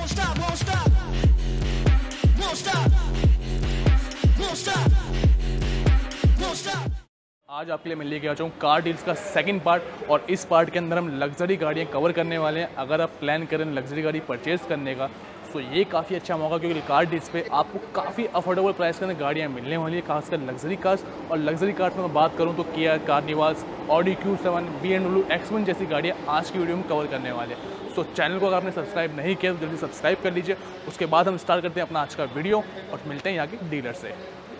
आज आपके लिए मैं लेके आ हूँ कार डील्स का सेकंड पार्ट, और इस पार्ट के अंदर हम लग्जरी गाड़ियाँ कवर करने वाले हैं। अगर आप प्लान करें लग्जरी गाड़ी परचेज़ करने का तो ये काफ़ी अच्छा मौका, क्योंकि कार डील्स पे आपको काफ़ी अफोर्डेबल प्राइस के अंदर गाड़ियाँ मिलने वाली है, खासकर लग्जरी कार्स। और लग्जरी कार्स में मैं बात करूँ तो किया, कार्निवाल्स, ऑडी Q7, BMW X1 जैसी गाड़ियाँ आज की वीडियो में कवर करने वाले हैं। सो चैनल को अगर आपने सब्सक्राइब नहीं किया तो जल्दी सब्सक्राइब कर लीजिए। उसके बाद हम स्टार्ट करते हैं अपना आज का वीडियो और मिलते हैं यहाँ के डीलर से।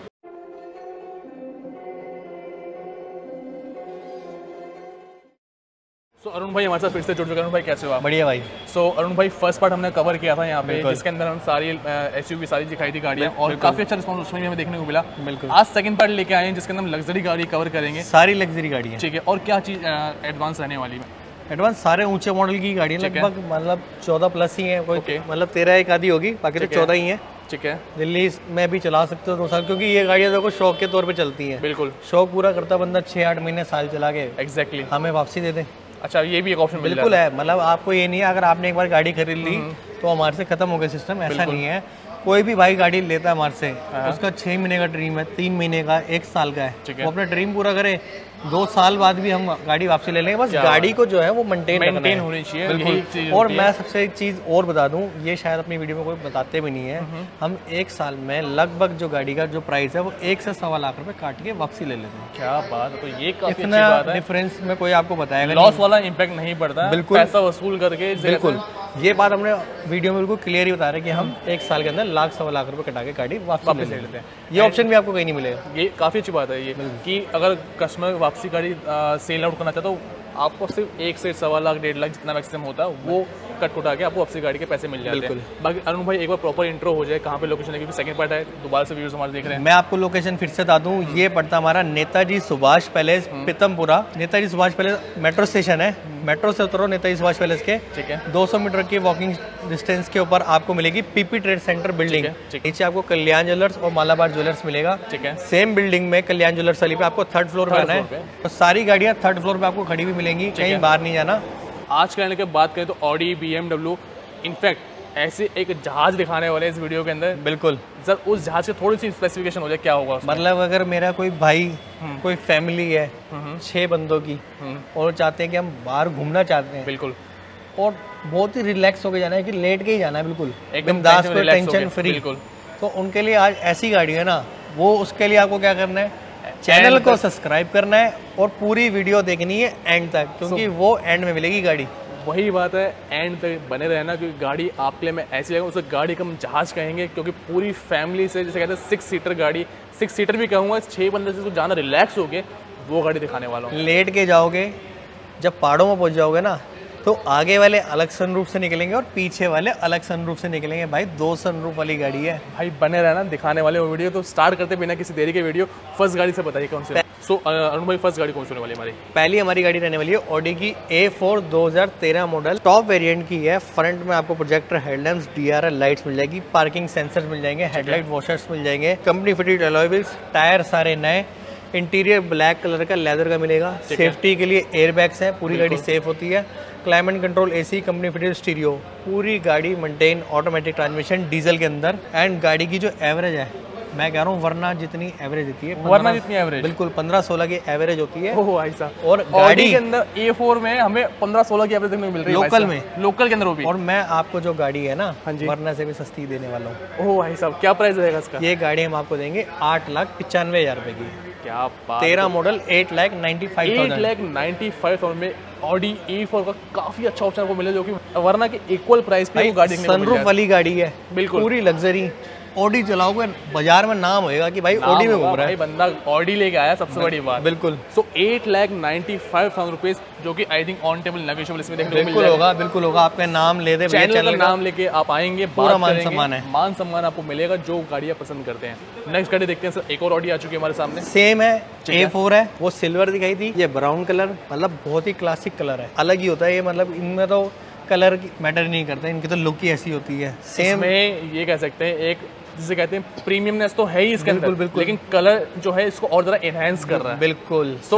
अरुण भाई हमारे साथ फिर से जुड़ चुके हैं। अरुण भाई कैसे हो आप? बढ़िया भाई। अरुण भाई फर्स्ट पार्ट हमने कवर किया था यहाँ पे, जिसके अंदर हम सारी एसयूवी सारी दिखाई थी गाड़ियाँ, और काफी अच्छा रिस्पॉन्स उसमें भी हमें देखने को मिला। बिल्कुल। आज सेकंड पार्ट लेके आए हैं जिसके अंदर हम लग्जरी गाड़ी कवर करेंगे, सारी लग्जरी गाड़ी है। ठीक है। और क्या चीज़ एडवांस रहने वाली है? एडवांस सारे ऊंचे मॉडल की गाड़ी लगभग मतलब 14 प्लस ही है, कोई मतलब 13 एक आधी होगी, बाकी तो 14 ही है। ठीक है। दिल्ली में भी चला सकते हो 2 साल, क्योंकि ये गाड़ियाँ देखो शौक के तौर पे चलती हैं। बिल्कुल। शौक पूरा करता बंदा 6-8 महीने साल चला के एग्जैक्टली हमें वापसी दे दे। अच्छा, ये भी एक ऑप्शन बिल्कुल है। मतलब आपको ये नहीं है अगर आपने एक बार गाड़ी खरीद ली तो हमारे से खत्म हो गया सिस्टम, ऐसा नहीं है। कोई भी भाई गाड़ी लेता है हमारे से, उसका 6 महीने का ड्रीम है, 3 महीने का, 1 साल का है, वो अपना ड्रीम पूरा करे, 2 साल बाद भी हम गाड़ी वापसी ले लेंगे। बस गाड़ी को जो है वो मेंटेन होनी चाहिए। बिल्कुल। और मैं सबसे एक चीज़ और बता दूं, ये शायद अपनी वीडियो में कोई बताते भी नहीं है, हम 1 साल में लगभग जो गाड़ी का जो प्राइस है वो 1 से सवा लाख रुपए काट के वापसी ले लेते हैं। क्या बात है। तो ये काफी इतना डिफरेंस में कोई आपको बताएगा, लॉस वाला इम्पैक्ट नहीं पड़ता। बिल्कुल। पैसा वसूल करके। बिल्कुल। ये बात हमने वीडियो में बिल्कुल क्लियर ही बता रहे हैं कि हम 1 साल के अंदर लाख सवा लाख रुपए कटा के गाड़ी वापस ले लेते हैं। ये ऑप्शन भी आपको कहीं नहीं मिलेगा। ये काफ़ी अच्छी बात है ये, कि अगर कस्टमर वापसी गाड़ी सेल आउट करना चाहता है तो आपको सिर्फ 1 से सवा लाख 1.5 लाख जितना मैक्सिमम होता है वो कट कुटा के आपको वापसी गाड़ी के पैसे मिल जाते हैं। बाकी अरुण भाई एक बार प्रॉपर इंट्रो हो जाए, कहाँ पे लोकेशन है, क्योंकि सेकंड पार्ट है, दोबारा से व्यूअर्स हमारे देख रहे हैं। मैं आपको लोकेशन फिर से बता दूं, ये पड़ता हमारा Netaji Subhash palace, Pitampura. Netaji Subhash palace metro station है, मेट्रो से उतरो नेताजी सुभाष पैलेस के, ठीक है, 200 मीटर की वॉकिंग डिस्टेंस के ऊपर आपको मिलेगी पीपी ट्रेड सेंटर बिल्डिंग। नीचे आपको कल्याण ज्वेलर्स और मालाबार ज्वेलर्स मिलेगा। ठीक है। सेम बिल्डिंग में कल्याण ज्वेलर्स वाली पे आपको 3rd फ्लोर पे आना है, तो सारी गाड़ियाँ 3rd फ्लोर पे आपको खड़ी हुई मिलेंगी, कहीं बाहर नहीं जाना। आज के आने की बात करें तो ऑडी, BMW, इनफैक्ट ऐसे एक जहाज दिखाने वाले इस वीडियो के अंदर। बिल्कुल। सर उस जहाज की थोड़ी सी स्पेसिफिकेशन हो जाए, क्या होगा उसमें? मतलब अगर मेरा कोई भाई, कोई फैमिली है 6 बंदों की, और चाहते हैं कि हम बाहर घूमना चाहते हैं, बिल्कुल, और बहुत ही रिलैक्स होकर जाना है, कि लेट के ही जाना है, बिल्कुल एकदम दास को टेंशन फ्री, तो उनके लिए आज ऐसी गाड़ी है ना, वो उसके लिए आपको क्या करना है, चैनल को सब्सक्राइब करना है और पूरी वीडियो देखनी है एंड तक, क्योंकि वो एंड में मिलेगी गाड़ी। वही बात है, एंड तक बने रहना, क्योंकि गाड़ी आपके लिए मैं ऐसी जगह उसे गाड़ी का हम जहाज कहेंगे, क्योंकि पूरी फैमिली से, जैसे कहते हैं 6 सीटर गाड़ी, 6 सीटर भी कहूँगा, 6 बंदे से जाना रिलैक्स हो गए, वो गाड़ी दिखाने वाला हूँ। लेट के जाओगे, जब पहाड़ों में पहुँच जाओगे ना, तो आगे वाले अलग सनरूफ से निकलेंगे और पीछे वाले अलग सनरूफ से निकलेंगे। भाई 2 सनरूफ वाली गाड़ी है। भाई बने रहना दिखाने वाले वो वीडियो। तो स्टार्ट करते बिना किसी देरी के वीडियो, फर्स्ट गाड़ी से बताइए कौन सी है? अरुण भाई फर्स्ट गाड़ी कौन सी होने वाली हमारी? पहली हमारी गाड़ी रहने वाली है ऑडी की A4 2013 मॉडल, टॉप वेरिएंट की है। फ्रंट में आपको प्रोजेक्टर हेडलैम्प्स, DRL लाइट्स मिल जाएगी, पार्किंग सेंसर्स मिल जाएंगे, हेडलाइट वॉशर्स मिल जाएंगे, company fitted alloy wheels, tyre सारे नए, इंटीरियर ब्लैक कलर का लेदर का मिलेगा, सेफ्टी के लिए एयरबैग्स है, पूरी गाड़ी सेफ होती है, climate control AC, company fitted stereo, पूरी गाड़ी मेंटेन, ऑटोमेटिक ट्रांसमिशन डीजल के अंदर। एंड गाड़ी की जो एवरेज है, मैं कह रहा हूँ वरना जितनी एवरेज होती है, वरना जितनी एवरेज, बिल्कुल 15-16 की एवरेज होती है। ओह ऐसा। और गाड़ी के अंदर A4 में हमें 15-16 की एवरेज देखने को मिल रही है लोकल में, लोकल के अंदर वो भी। और मैं आपको जो गाड़ी है ना, वरना से भी सस्ती देने वाला हूँ। ओह भाई साहब, क्या प्राइस रहेगा इसका? ये गाड़ी हम आपको देंगे 8,95,000 रुपए की। क्या बात। 13 मॉडल 8,95,000 8,95,000 में ऑडी A4 का काफी अच्छा ऑप्शन को मिले, जो कि वरना के इक्वल प्राइस पे वो गाड़ी सनरूफ वाली गाड़ी है, बिल्कुल पूरी लग्जरी। ऑडी चलाओगे बाजार में नाम होएगा कि भाई ऑडी में घूम रहा है, बंदा ऑडी लेके आया, सबसे बड़ी बात। बिल्कुल। सो 8,95,000 रुपीज, जो कि I think on table negotiable इसमें देखने को बिल्कुल होगा। बिल्कुल होगा। आपका नाम ले दे, चैनल का नाम लेके आप आएंगे, पूरा मान सम्मान है, मान सम्मान आपको मिलेगा, जो गाड़ियाँ पसंद करते हैं। नेक्स्ट गाड़ी देखते हैं सर, एक और ऑडी आ चुकी है हमारे सामने, सेम है, A4 है, वो सिल्वर दिखाई थी, ये ब्राउन कलर, मतलब बहुत ही क्लासिक कलर है, अलग ही होता है ये, मतलब इनमें तो कलर मैटर नहीं करता, इनकी तो लुक ही ऐसी होती है। सेम में ये कह सकते हैं एक जिसे कहते हैं प्रीमियमनेस तो है ही इसके अंदर, लेकिन कलर जो है इसको और ज़रा एनहांस कर रहा है। बिल्कुल। तो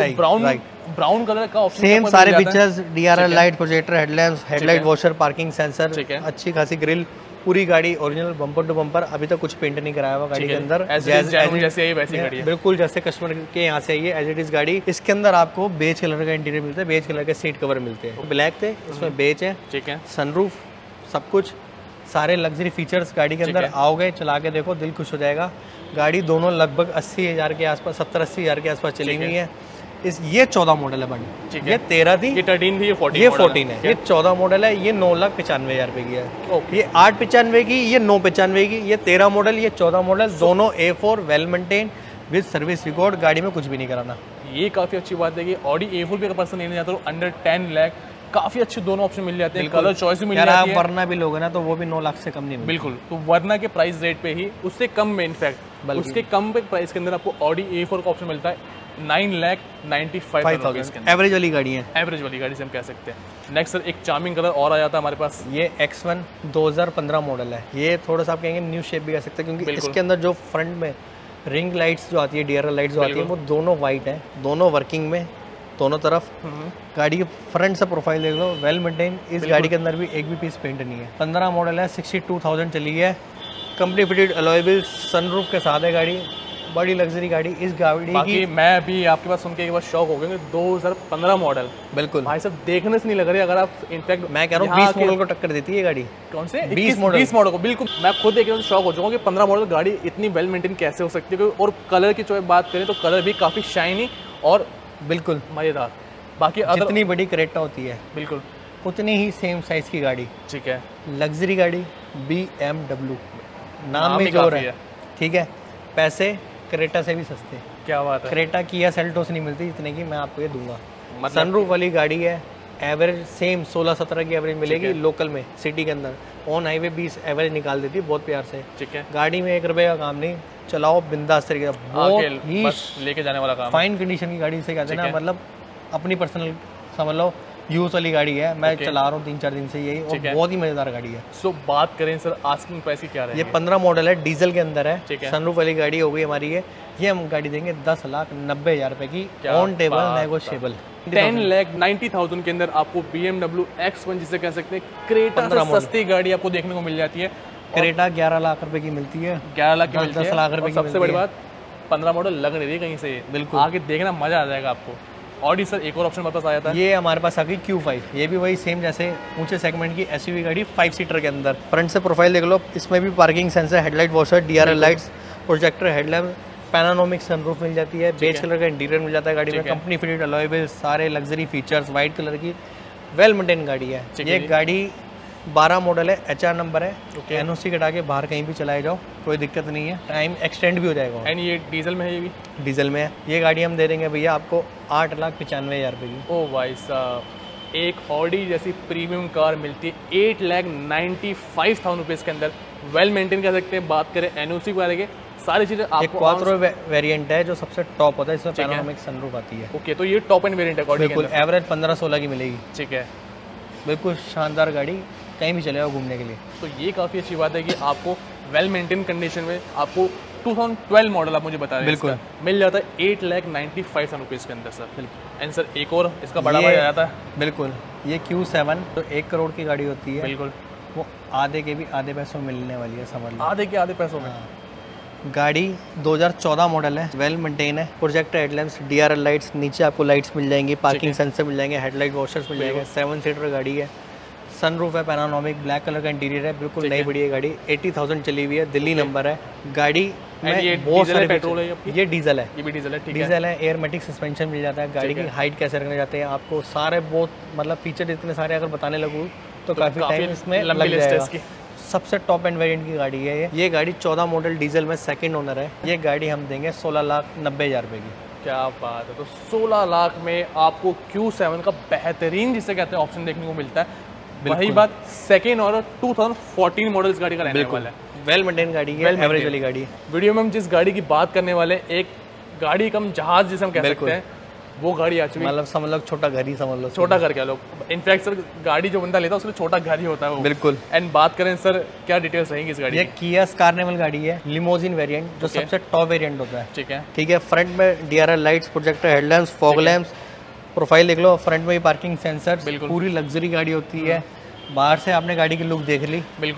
ब्राउन कलर का ऑप्शन सेम सारे features, DRL light, projector headlamps, headlight washer, parking sensor, अच्छी खासी ग्रिल, पूरी गाड़ी ओरिजिनल बम्पर टू बम्पर, अभी तक कुछ पेंट नहीं कराया हुआ गाड़ी के अंदर, जैसे वैसी गाड़ी है, बिल्कुल जैसे कस्टमर के यहाँ से आई है एज इट इज गाड़ी। इसके अंदर आपको बेज कलर का इंटीरियर मिलता है, बेज कलर के सीट कवर मिलते हैं, ब्लैक थे इसमें बेज है, ठीक है, सनरूफ सब कुछ सारे लग्जरी फीचर्स गाड़ी के अंदर। आओगे चला के देखो दिल खुश हो जाएगा। गाड़ी दोनों लगभग 80,000 के आसपास, 70-80,000 के आसपास चली हुई है। ये 14 मॉडल है बड़ी, ये 13 थी, ये 13 थी, ये 14 है, ये 14 मॉडल है, ये 9,95,000 रुपए की है, ये 895 की, ये 995 की, ये 13 मॉडल, ये 14 मॉडल, दोनों A4 well maintain with service record, गाड़ी में कुछ भी नहीं कराना। ये काफ़ी अच्छी बात है कि ऑडी A4 भी अगर पर्सन लेने जाता है तो अंडर 10 लाख काफ़ी अच्छे दोनों ऑप्शन मिल जाते हैं, कलर चॉइस भी मिल जाती है। वरना भी लोगे ना तो वो भी 9 लाख से कम नहीं मिलता। बिल्कुल, तो वरना के प्राइस रेट पे ही उससे कम में, इनफैक्ट उसके कम पे प्राइस के अंदर आपको ऑडी A4 का ऑप्शन मिलता है 9,95,000। एवरेज वाली गाड़ी है, एवरेज वाली गाड़ी से हम कह सकते हैं। नेक्स्ट सर एक चार्मिंग कलर और आ जाता है हमारे पास, ये X1 2015 मॉडल है। ये थोड़ा सा आप कहेंगे न्यू शेप भी कह सकते हैं, क्योंकि इसके अंदर जो फ्रंट में रिंग लाइट्स जो आती है, DRL लाइट्स जो आती है, वो दोनों वाइट है, दोनों वर्किंग में दोनों तरफ। गाड़ी के फ्रंट से प्रोफाइल देख लो, वेल मेंटेन। इस गाड़ी के अंदर भी एक भी पीस पेंट नहीं है। 15 मॉडल है, 62,000 चली है, company fitted alloy wheels, sunroof के साथ है गाड़ी, बड़ी लग्जरी गाड़ी। इस गाड़ी की मैं भी आपके पास सुन के एक बार शॉक हो गया, 2015 मॉडल, बिल्कुल भाई साहब देखने से नहीं लग रही। अगर आप इनफैक्ट मैं कह रहा हूँ 20 मॉडल को टक्कर देती है गाड़ी। कौन से 20 मॉडल को? बिल्कुल, मैं खुद देख के शॉक हो जाऊंगा कि 15 मॉडल गाड़ी इतनी वेल मेंटेन कैसे हो सकती है। और कलर की चॉइस बात करें तो कलर भी काफी शाइनी और बिल्कुल मजेदार। बाकी जितनी बड़ी क्रेटा होती है बिल्कुल उतनी ही सेम साइज की गाड़ी, ठीक है, लग्जरी गाड़ी, BMW नाम में जोर है, ठीक है। पैसे क्रेटा से भी सस्ते, क्या बात है। क्रेटा किया सेल्टोस नहीं मिलती इतने की, मैं आपको ये दूंगा। मतलब सनरूफ वाली गाड़ी है, एवरेज सेम 16-17 की एवरेज मिलेगी लोकल में, सिटी के अंदर। ऑन हाईवे 20 एवरेज निकाल देती है बहुत प्यार से, ठीक है। गाड़ी में 1 रुपये का काम नहीं, चलाओ बिंदास तरीके से, बहुत ही लेके जाने वाला काम, फाइन कंडीशन की गाड़ी से कहते हैं ना, मतलब अपनी पर्सनल समझ लो यूज वाली गाड़ी है। मैं चला रहा हूँ 3-4 दिन से यही, और बहुत ही मजेदार गाड़ी है। सो बात करें सर आस्किंग प्राइस की क्या रहेगी? ये 15 मॉडल है, डीजल के अंदर है, सनरूफ वाली गाड़ी हो गई हमारी ये हम गाड़ी देंगे 10,90,000 रुपए की, ऑन टेबल नेगोशिएबल। 10,90,000 के अंदर आपको BMW X1 जिसे कह सकते हैं क्रेटा से सस्ती गाड़ी आपको देखने को मिल जाती है। क्रेटा 11 लाख रुपए की मिलती है, 11 लाख की मिलती है, 10 लाख रुपए की। सबसे बड़ी बात 15 मॉडल लग नहीं रही कहीं से, बिल्कुल आगे देखना मजा आ जाएगा आपको। ऑडी सर एक और ऑप्शन वापस आया था, ये हमारे पास आ गई Q5, ये भी वही सेम जैसे ऊंचे सेगमेंट की SUV गाड़ी, 5 सीटर के अंदर। फ्रंट से प्रोफाइल देख लो, इसमें भी parking sensor, headlight washer, DRL lights, projector headlamp, panoramic sunroof मिल जाती है, बेज कलर का इंटीरियर मिल जाता है गाड़ी में, कंपनी फिटेड अलॉय व्हील्स, सारे लग्जरी फीचर्स, व्हाइट कलर की वेल मेंटेन गाड़ी है। ये गाड़ी 12 मॉडल है, HR नंबर है, NOC कटा के बाहर कहीं भी चलाए जाओ कोई दिक्कत नहीं है, टाइम एक्सटेंड भी हो जाएगा। एंड ये डीजल में है, ये भी डीजल में है। ये गाड़ी हम दे देंगे भैया आपको 8,95,000 रुपये की। ओ भाई साहब, एक ऑडी जैसी प्रीमियम कार मिलती है 8,95,000 रुपीज़ के अंदर, वेल मेंटेन कर सकते हैं। बात करें NOC वाले के, सारी चीज़ें आपको। क्वाट्रो वेरिएंट है जो सबसे टॉप होता है, इसमें पैनोरामिक सनरूफ आती है। ओके, तो ये टॉप एंड वेरिएंट है, बिल्कुल एवरेज 15-16 की मिलेगी, ठीक है, बिल्कुल शानदार गाड़ी, कहीं भी चले जाओ घूमने के लिए। तो ये काफ़ी अच्छी बात है कि आपको वेल मेंटेन कंडीशन में आपको 2012 मॉडल आप मुझे बता रहे हैं, बिल्कुल मिल जाता है 8,95,000 रुपीज़ के अंदर सर। बिल्कुल। एंड सर एक और इसका बड़ा भाई आ जाता है, बिल्कुल ये Q7 जो 1 करोड़ की गाड़ी होती है, बिल्कुल वो आधे के भी आधे पैसों में मिलने वाली है, समझ लो आधे के आधे पैसों में। गाड़ी 2014 मॉडल है, वेल मेंटेन है, प्रोजेक्टर हेडलैम्प्स, DRL लाइट्स, नीचे आपको लाइट्स मिल जाएंगी, पार्किंग सेंसर मिल जाएंगे, हेडलाइट वॉशर्स मिल जाएंगे, 7 सीटर गाड़ी है, सनरूफ है, पैनानोमिक, ब्लैक कलर का इंटीरियर है, बिल्कुल नई बढ़िया गाड़ी, 80,000 चली हुई है, दिल्ली नंबर है गाड़ी में। बहुत सारे पेट्रोल है, ये डीजल है, ये भी डीजल है, ठीक है, डीजल है, एयरमेटिक सस्पेंशन मिल जाता है, गाड़ी की हाइट कैसे रखने जाते हैं आपको, सारे बहुत मतलब फीचर इतने सारे अगर बताने लगूँ तो काफ़ी टाइम इसमें लग जाएगा। सबसे टॉप एंड वेरिएंट की गाड़ी है ये गाड़ी 14 मॉडल डीजल में सेकंड ओनर है। ये गाड़ी हम देंगे 16,90,000 रुपये की। क्या बात है, तो 16 लाख में आपको Q7 का बेहतरीन जिसे कहते हैं ऑप्शन देखने को मिलता है। वही बात सेकेंड और 2014 मॉडल इस गाड़ी का रहने वाला है, वेल मेंटेन गाड़ी है, एवरेज वाली गाड़ी है। वीडियो में हम जिस गाड़ी की बात करने वाले, एक गाड़ी कम जहाज जिसे हम कह सकते हैं, वो गाड़ी आ चुकी है। मतलब समझ लो छोटा घर ही समझ लो, छोटा घर क्या लोग, इनफैक्ट सर गाड़ी जो बंदा लेता है उसके लिए छोटा घर ही होता है वो, बिल्कुल। एंड बात करें सर क्या डिटेल्स रहेंगी इस गाड़ी? ये किया कार्निवल गाड़ी है, लिमोजिन वेरिएंट, जो सबसे टॉप वेरिएंट होता है, ठीक है, ठीक है। फ्रंट में DRL lights, projector headlamps, fog lamps, profile देख लो, फ्रंट में ही पार्किंग सेंसर, पूरी लग्जरी गाड़ी होती है। बाहर से आपने गाड़ी की लुक देख ली, बिल्कुल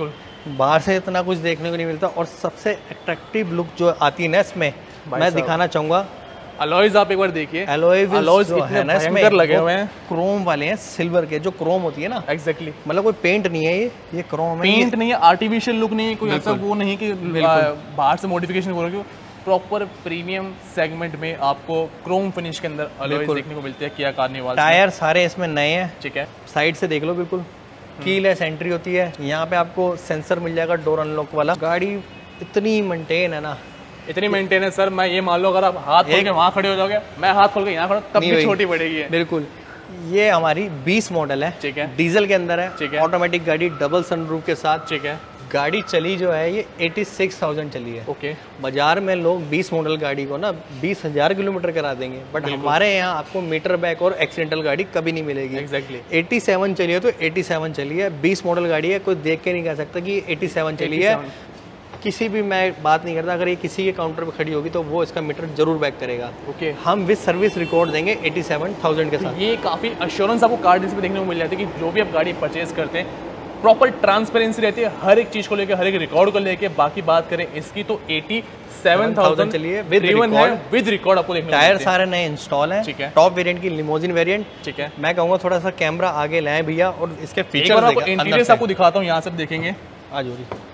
बाहर से इतना कुछ देखने को नहीं मिलता। और सबसे अट्रैक्टिव लुक जो आती है ना इसमें, मैं दिखाना चाहूँगा, अलॉयज आप एक बार देखिए, अलॉयज जो है ना इसमें लगे हुए हैं, क्रोम वाले हैं, सिल्वर के जो क्रोम होती है ना। एग्जैक्टली मतलब कोई पेंट नहीं है, ये क्रोम है, पेंट नहीं है, आर्टिफिशियल लुक नहीं है, कोई ऐसा वो नहीं कि बाहर से मॉडिफिकेशन हो रही हो। प्रॉपर प्रीमियम सेगमेंट में आपको क्रोम फिनिश के अंदर अलॉयज देखने को मिलते हैं किया कार्निवाल। टायर सारे इसमें नए हैं, ठीक है, साइड से देख लो, बिल्कुल कीलेस एंट्री होती है। यहाँ पे आपको सेंसर मिल जाएगा डोर अनलॉक वाला। गाड़ी इतनी मेंटेन है ना, इतनी मेंटेन है सर, मैं ये मान लो अगर आप हाथ खोल के वहाँ खड़े हो जाओगे, मैं हाथ खोल के यहाँ खड़ा तब भी छोटी पड़ेगी। बिल्कुल। ये हमारी 20 मॉडल है, ठीक है, डीजल के अंदर है, ठीक है, ऑटोमेटिक गाड़ी, डबल सनरूफ के साथ, ठीक है। गाड़ी चली जो है ये 86,000 चली है। ओके। बाजार में लोग 20 मॉडल गाड़ी को ना 20,000 किलोमीटर करा देंगे, बट हमारे यहाँ आपको मीटर बैक और एक्सीडेंटल गाड़ी कभी नहीं मिलेगी। एग्जैक्टली 87 चली है तो 87 चली है, 20 मॉडल गाड़ी है, कोई देख के नहीं कह सकता कि 87 चली है। किसी भी, मैं बात नहीं करता, अगर ये किसी के काउंटर पे खड़ी होगी तो वो इसका मीटर जरूर बैक करेगा। ओके। हम विद सर्विस रिकॉर्ड देंगे 87,000 के साथ। ये काफ़ी अश्योरेंस आपको कार डीलर पे देखने को मिल जाती है कि जो भी आप गाड़ी परचेज करते हैं प्रॉपर ट्रांसपेरेंसी रहती है हर एक चीज़ को लेकर, हर एक रिकॉर्ड को लेकर। बाकी बात करें इसकी तो 87,000 चलिए विद रिकॉर्ड आपको देखने को टायर सारे नए इंस्टॉल हैं, ठीक है, टॉप वेरिएंट की लिमोजिन वेरिएंट, ठीक है। मैं कहूँगा थोड़ा सा कैमरा आगे लाएं भैया और इसके फीचर्स इंटीरियर आपको दिखाता हूँ, यहाँ से देखेंगे आज।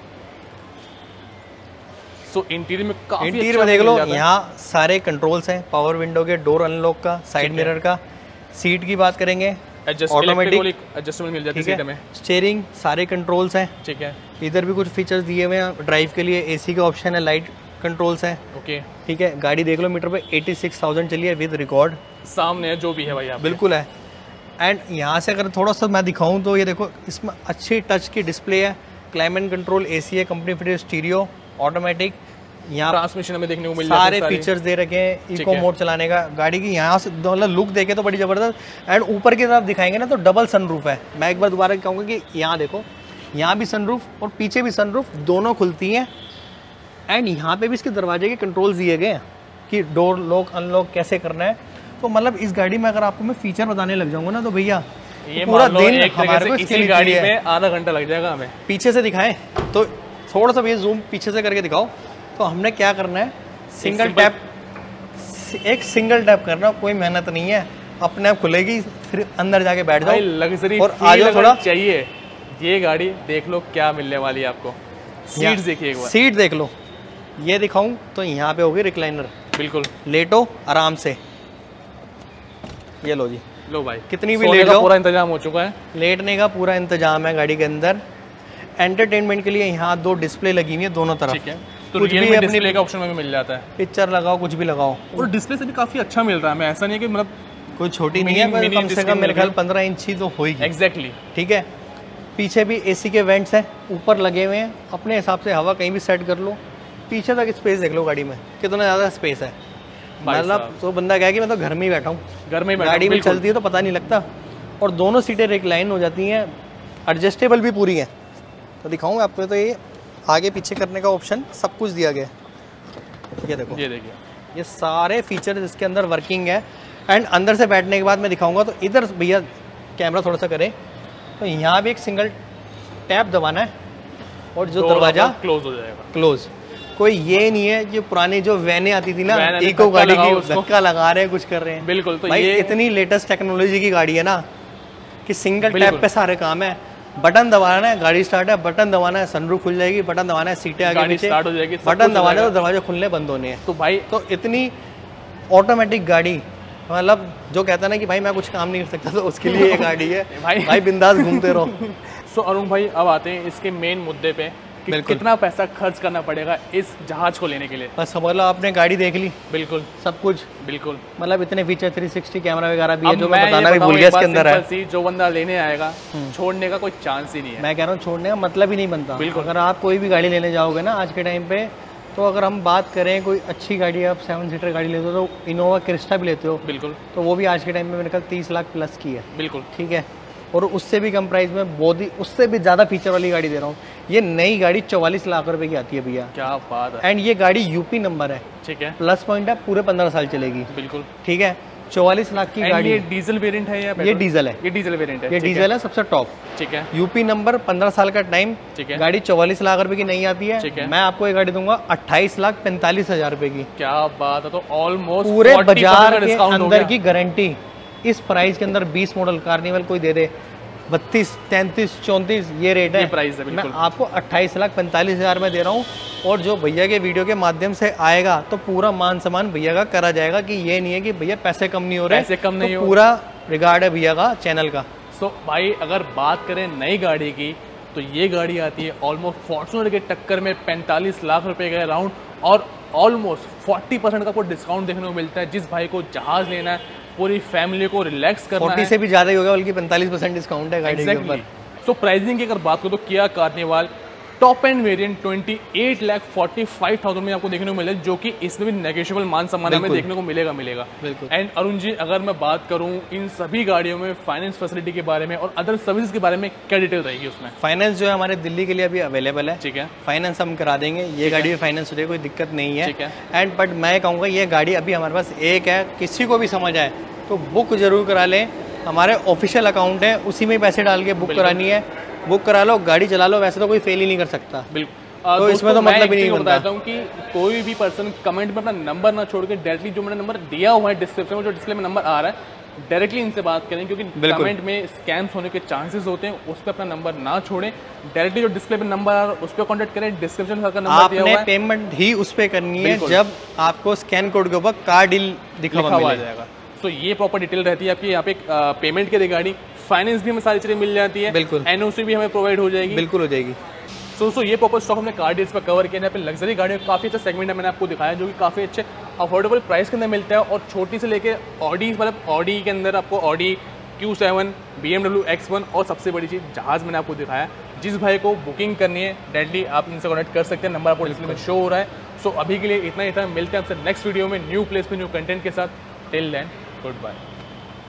सो इंटीरियर में काफी इंटीरियर में देख लो, यहाँ सारे कंट्रोल्स हैं, पावर विंडो के, डोर अनलॉक का, साइड मिरर का। सीट की बात करेंगे, ऑटोमेटिक एडजस्टमेंट मिल जाती है सीट में। स्टीयरिंग सारे कंट्रोल्स हैं, ठीक है। इधर भी कुछ फीचर्स दिए हुए हैं, ड्राइव के लिए एसी का ऑप्शन है, लाइट कंट्रोल्स हैं। ओके, ठीक है। गाड़ी देख लो, मीटर पे 86,000 चली है विद रिकॉर्ड, सामने है जो भी है भाई आप बिल्कुल है। एंड यहाँ से अगर थोड़ा सा मैं दिखाऊँ तो ये देखो, इसमें अच्छी टच की डिस्प्ले है, क्लाइमेट कंट्रोल, एसी है, कंपनी फिटेड स्टीरियो, ऑटोमेटिक, यहाँ ट्रांसमिशन हमें देखने को मिल जाता है, सारे फीचर्स दे रखे हैं, इको मोड चलाने का। गाड़ी की यहाँ से मतलब लुक देखे तो बड़ी जबरदस्त। एंड ऊपर की तरफ दिखाएंगे ना तो डबल सनरूफ है। मैं एक बार दोबारा कहूँगा कि यहाँ देखो, यहाँ भी सनरूफ और पीछे भी सनरूफ, दोनों खुलती हैं। एंड यहाँ पे भी इसके दरवाजे के कंट्रोल्स दिए गए हैं कि डोर लॉक अनलॉक कैसे करना है। तो मतलब इस गाड़ी में अगर आपको मैं फीचर बताने लग जाऊँगा ना तो भैया ये पूरा दिन हमारे को इसी गाड़ी में आधा घंटा लग जाएगा हमें। पीछे से दिखाएं तो थोड़ा सा भैया जूम पीछे से करके दिखाओ। तो हमने क्या करना है, सिंगल टैप, एक सिंगल टैप करना, कोई मेहनत नहीं है, अपने आप खुलेगी, फिर अंदर जाके बैठ जाओ, लग्जरी और आज थोड़ा चाहिए। ये गाड़ी देख लो क्या मिलने वाली है आपको, सीट देखिए एक बार, सीट देख लो। ये दिखाऊं तो यहाँ पे होगी रिक्लाइनर, बिल्कुल लेटो आराम से, ये लो जी, लो भाई, कितनी भी लेट जाओ, पूरा इंतजाम हो चुका है, लेटने का पूरा इंतजाम है गाड़ी के अंदर। एंटरटेनमेंट के लिए यहाँ 2 डिस्प्ले लगी हुई है दोनों तरफ, ठीक है। तो कुछ भी अपनी डिस्प्ले का ऑप्शन में भी मिल जाता है, पिक्चर लगाओ, कुछ भी लगाओ, और डिस्प्ले से भी काफी अच्छा मिल रहा है। मैं ऐसा नहीं है कि मतलब कोई छोटी नहीं है, कम से कम मेरे ख्याल 15 इंच ही तो होगी। एग्जैक्टली, ठीक है। पीछे भी एसी के वेंट्स हैं, ऊपर लगे हुए हैं, अपने हिसाब से हवा कहीं भी सेट कर लो। पीछे तक स्पेस देख लो गाड़ी में, कितना ज़्यादा स्पेस है। मतलब तो बंदा कहे कि मैं तो घर में ही बैठा हूँ, घर में गाड़ी में चलती है तो पता नहीं लगता। और दोनों सीटें रिक्लाइन हो जाती हैं, एडजस्टेबल भी पूरी हैं। तो दिखाऊँ आपको, तो ये आगे पीछे करने का ऑप्शन सब कुछ दिया गया। ये देखो, ये देखिए, ये सारे फीचर इसके अंदर वर्किंग है। एंड अंदर से बैठने के बाद मैं दिखाऊंगा, तो इधर भैया कैमरा थोड़ा सा करें, तो यहाँ भी एक सिंगल टैप दबाना है और जो दरवाजा क्लोज हो जाएगा, क्लोज। कोई ये नहीं है कि पुरानी जो वैनें आती थी ना, इको गाड़ी की, धक्का लगा रहे हैं, कुछ कर रहे हैं। बिल्कुल, तो भाई ये इतनी लेटेस्ट टेक्नोलॉजी की गाड़ी है ना कि सिंगल टैप पे सारे काम है। बटन दबाना है, गाड़ी स्टार्ट है, बटन दबाना है, सनरूफ खुल जाएगी, बटन दबाना है, सीटें आगे पीछे स्टार्ट हो जाएगी, बटन दबाना है तो दरवाजे खुलने बंद होने हैं। तो भाई, तो इतनी ऑटोमेटिक गाड़ी, मतलब जो कहता है ना कि भाई मैं कुछ काम नहीं कर सकता, तो उसके लिए ये गाड़ी है। भाई बिंदास घूमते रहो। सो अरुण भाई, अब आते हैं इसके मेन मुद्दे पे कि कितना पैसा खर्च करना पड़ेगा इस जहाज को लेने के लिए। बस समझ लो, आपने गाड़ी देख ली, बिल्कुल सब कुछ, बिल्कुल मतलब इतने फीचर, 360 कैमरा वगैरह भी है, जो मैं बताना भी भूल गया इसके अंदर है। जो बंदा लेने आएगा, छोड़ने का कोई चांस ही नहीं है। मैं कह रहा हूँ छोड़ने का मतलब ही नहीं बनता। बिल्कुल, अगर आप कोई भी गाड़ी लेने जाओगे ना आज के टाइम पे, तो अगर हम बात करें कोई अच्छी गाड़ी, आप 7 सीटर गाड़ी लेते हो तो इनोवा क्रिस्टा भी लेते हो, बिल्कुल, तो वो भी आज के टाइम में मेरे ख्याल 30 लाख प्लस की है। बिल्कुल, ठीक है। और उससे भी कम प्राइस में बहुत ही, उससे भी ज़्यादा फीचर वाली गाड़ी दे रहा हूँ। ये नई गाड़ी 44 लाख रुपए की आती है भैया, क्या बात है। एंड ये गाड़ी यूपी नंबर है, ठीक है, प्लस पॉइंट है, पूरे 15 साल चलेगी। बिल्कुल, ठीक है। 44 लाख की गाड़ी ये है। डीजल वेरिएंट है या ये पेट्रोल? डीजल है, ये डीजल वेरिएंट है। ये डीजल है सबसे टॉप। ठीक है। यूपी नंबर, 15 साल का टाइम, ठीक है। गाड़ी 44 लाख रुपए की नहीं आती है। ठीक है। मैं आपको ये गाड़ी दूंगा 28,45,000 रुपए की। क्या बात है, तो ऑलमोस्ट पूरे बाजार के डिस्काउंट अंदर की गारंटी इस प्राइस के अंदर। 20 मॉडल कार्निवल कोई दे दे 32, 33, 34 ये रेट है। प्राइस है मैं बिल्कुल। आपको 28,45,000 में दे रहा हूँ। और जो भैया के वीडियो के माध्यम से आएगा तो पूरा मान सम्मान भैया का करा जाएगा, कि ये नहीं है कि भैया पैसे कम नहीं हो रहे, पैसे कम नहीं तो हो। पूरा रिगार्ड है भैया का चैनल का। सो भाई अगर बात करें नई गाड़ी की तो ये गाड़ी आती है ऑलमोस्ट फॉर्च्यूनर के टक्कर में 45 लाख रुपए के अराउंड, और ऑलमोस्ट 40% का आपको डिस्काउंट देखने को मिलता है। जिस भाई को जहाज लेना है, पूरी फैमिली को रिलैक्स करना 40 से भी ज्यादा ही होगा, बल्कि 45% डिस्काउंट है गाड़ी के ऊपर। सो प्राइसिंग की अगर बात करो तो किया कार्निवाल टॉप एंड वेरिएंट 28,45,000 में आपको देखने को मिले, जो कि इसमें भी नेगोशिएबल मान सम्मान हमें देखने को मिलेगा। बिल्कुल। एंड अरुण जी, अगर मैं बात करूं इन सभी गाड़ियों में फाइनेंस फैसिलिटी के बारे में और अदर सर्विस के बारे में क्या डिटेल रहेगी उसमें? फाइनेंस जो है हमारे दिल्ली के लिए अभी अवेलेबल है। ठीक है। फाइनेंस हम करा देंगे, ये गाड़ी में फाइनेंस हो जाए, कोई दिक्कत नहीं है। ठीक है। एंड बट मैं कहूँगा ये गाड़ी अभी हमारे पास एक है, किसी को भी समझ आए तो बुक जरूर करा लें। हमारे ऑफिशियल अकाउंट है, उसी में पैसे डाल के बुक करानी है, बुक करा लो, गाड़ी चला लो, वैसे तो कोई फेल ही नहीं कर सकता। बिल्कुल। तो इसमें तो मतलब ही नहीं बनता। बताता हूँ कि कोई भी पर्सन कमेंट में अपना नंबर ना छोड़ के डायरेक्टली जो मैंने नंबर दिया हुआ है डिस्क्रिप्शन में, जो डिस्प्ले में नंबर आ रहा है, डायरेक्टली इनसे बात करें, क्योंकि कमेंट में स्कैम्स होने के चांसेस होते हैं। उस पर अपना नंबर ना छोड़ें, डायरेक्टली जो डिस्प्ले पे नंबर आ रहा है उस पर कॉन्टैक्ट करें। डिस्क्रिप्शन में नंबर दिया हुआ है। पेमेंट ही उस पर करनी है जब आपको स्कैन कोड के ऊपर कार डील लिखा हुआ जाएगा। तो ये प्रॉपर डिटेल रहती है आपकी यहाँ पे पेमेंट के रिगार्डिंग। फाइनेंस भी हमें सारी चीजें मिल जाती है। बिल्कुल। एनओसी भी हमें प्रोवाइड हो जाएगी। बिल्कुल हो जाएगी। सो ये प्रॉपर स्टॉक हमने कार डील्स पर कवर किया। यहाँ पे लग्जरी गाड़ियों का काफ़ी अच्छा सेगमेंट है, मैंने आपको दिखाया, जो कि काफ़ी अच्छे अफोर्डेबल प्राइस के अंदर मिलता है। और छोटी से लेके ऑडी, मतलब ऑडी के अंदर आपको ऑडी Q7, BMW X1 और सबसे बड़ी चीज़ जहाज़ मैंने आपको दिखाया। जिस भाई को बुकिंग करनी है डायरेक्टली आप इनसे कनेक्ट कर सकते हैं, नंबर आपको डिस्प्ले में शो हो रहा है। सो अभी के लिए इतना ही था, मिलते हैं आपसे नेक्स्ट वीडियो में न्यू प्लेस पे न्यू कंटेंट के साथ। Till then good bye.